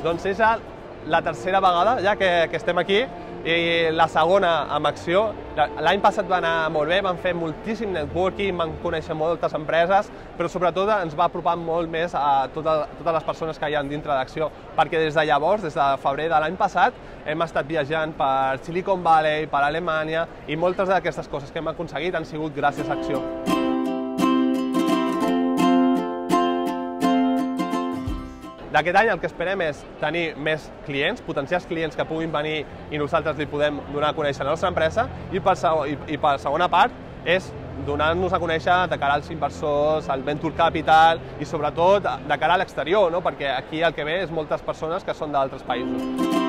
Doncs és la tercera vegada ja que estem aquí i la segona amb Acció. L'any passat va anar molt bé, vam fer moltíssim networking, vam conèixer moltes empreses, però sobretot ens va apropar molt més a totes les persones que hi ha dintre d'Acció, perquè des de llavors, des de febrer de l'any passat, hem estat viatjant per Silicon Valley, per Alemanya, i moltes d'aquestes coses que hem aconseguit han sigut gràcies a Acció. D'aquest any el que esperem és tenir més clients, potencials clients que puguin venir i nosaltres li podem donar a conèixer la nostra empresa, i per segona part és donar-nos a conèixer de cara als inversors, al venture capital i sobretot de cara a l'exterior, perquè aquí el que ve és moltes persones que són d'altres països.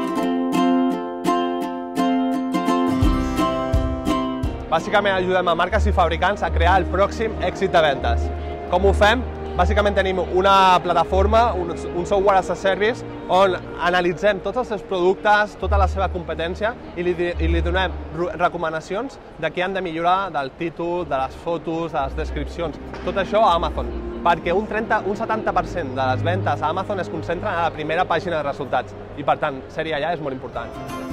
Bàsicament ajudem a marques i fabricants a crear el pròxim èxit de vendes. Com ho fem? Bàsicament tenim una plataforma, un software as a service, on analitzem tots els seus productes, tota la seva competència i li donem recomanacions de què han de millorar del títol, de les fotos, de les descripcions, tot això a Amazon, perquè un 70% de les ventes a Amazon es concentren a la primera pàgina de resultats i per tant ser-hi allà és molt important.